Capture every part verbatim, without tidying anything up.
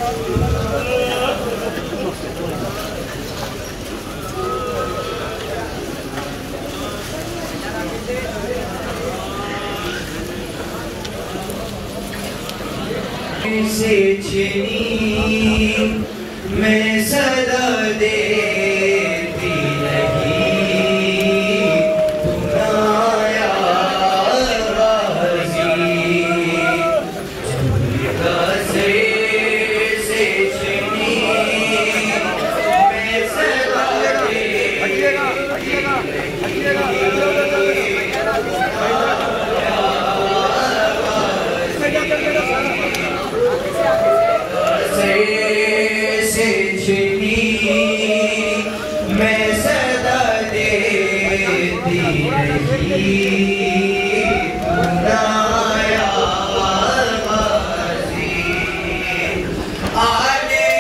से छिनी मैं सदा देती रही तू ना आया राज़ी चंद्रिका से से छिनी मैं सदा देती मैं सदा देती रही पुराया वाज़ी आले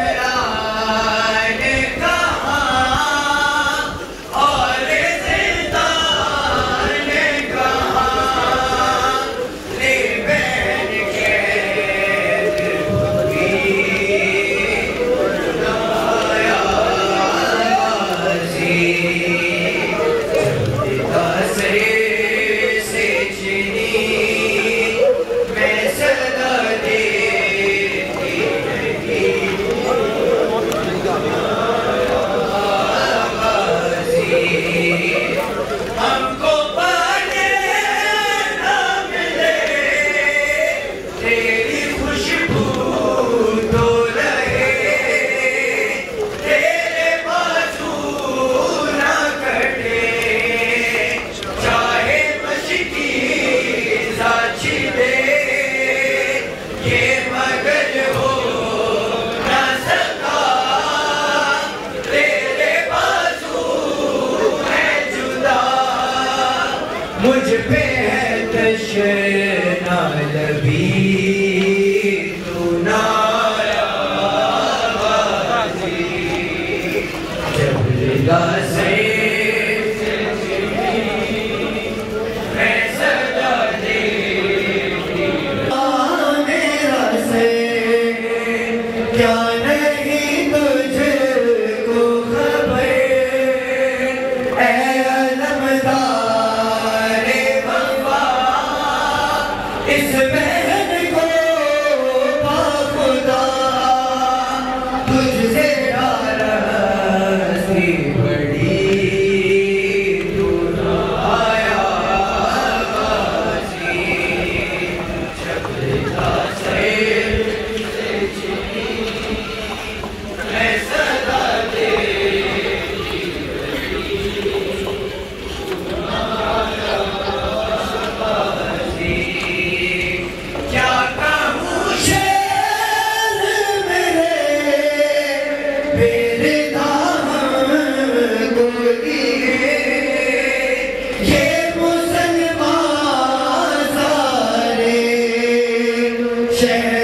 इमरान कहाँ और ज़िंदान कहाँ ले बैन कैद होगी मुझ पे है तशना लबी तू ना आया वाज़ी जब लगा से मैं सदा देती मेरा से क्या नहीं तुझको खबर ऐ अलमदार इस बहन को बाखुदा तुझसे नाराज़गी बड़ी तू ना आया वाज़ी चंद्रिका से छिनी मैं सदा देती रही तू ना आया वाज़ी क्या कहूँ शेर मेरे मेरे दामन को दिए ये मुसलमान सारे शहर